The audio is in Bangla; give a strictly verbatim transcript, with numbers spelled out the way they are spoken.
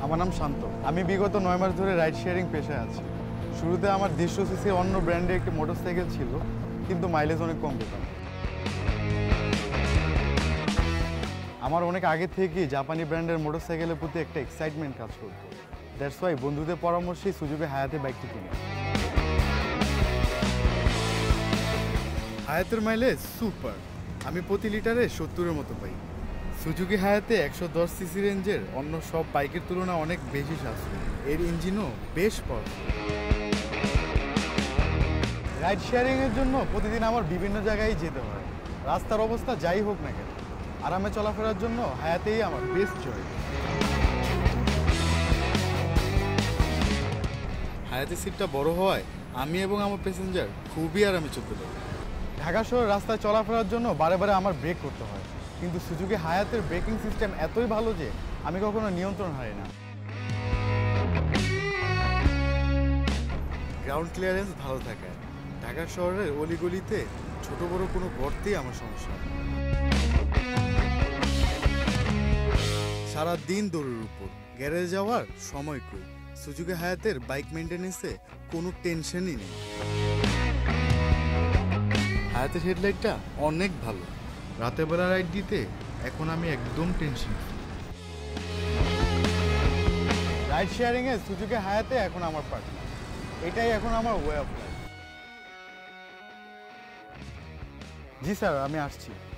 আমার নাম শান্ত। আমি বিগত নয় মাস ধরে রাইড শেয়ারিং পেশায় আছি। শুরুতে আমার দেড়শো সিসি অন্য ব্র্যান্ডের একটি মোটরসাইকেল ছিল, কিন্তু মাইলেজ অনেক কম পেতাম। আমার অনেক আগে থেকেই জাপানি ব্র্যান্ডের মোটরসাইকেলের প্রতি একটা এক্সাইটমেন্ট কাজ করতো। দ্যাটস ওয়াই বন্ধুদের পরামর্শেই সুজুকি হায়াতে বাইকটি কিনি। হায়াতের মাইলেজ সুপার, আমি প্রতি লিটারে সত্তরের মতো পাই। সুজুকি হায়াতে একশো দশ সিসি রেঞ্জের অন্য সব বাইকের তুলনায় অনেক বেশি সাশ্রয়ী। এর ইঞ্জিনও বেশ পাওয়ারফুল। রাইড শেয়ারিংয়ের জন্য প্রতিদিন আমার বিভিন্ন জায়গায় যেতে হয়। রাস্তার অবস্থা যাই হোক না কেন, আরামে চলাফেরার জন্য হায়াতেই আমার বেস্ট চয়েস। হায়াতের সিটটা বড় হওয়ায় আমি এবং আমার প্যাসেঞ্জার খুবই আরামে চলতে পারি। ঢাকা শহর রাস্তায় চলাফেরার জন্য বারে বারে আমার ব্রেক করতে হয়, কিন্তু সুজুকি হায়াতের ব্রেকিং সিস্টেম এতই ভালো যে আমি কখনো নিয়ন্ত্রণ হারাই না। গ্রাউন্ড ক্লিয়ারেন্স ভালো থাকায় ঢাকা শহরের অলিগলিতে ছোট বড় কোনো গর্তেই আমার সমস্যা হয়। সারা দিন দৌড়ের উপর, গ্যারেজে যাওয়ার সময় কই। সুজুকি হায়াতের বাইক মেনটেন্যান্সে কোনো টেনশনই নেই। হায়াতের হেডলাইটটা অনেক ভালো, রাতের বেলা রাইড দিতে এখন আমি একদম টেনশন ফ্রি। রাইড শেয়ারিংয়ে সুজুকি হায়াতে এখন আমার পার্টনার, এটাই এখন আমার ওয়ে অফ লাইফ। জি স্যার, আমি আসছি।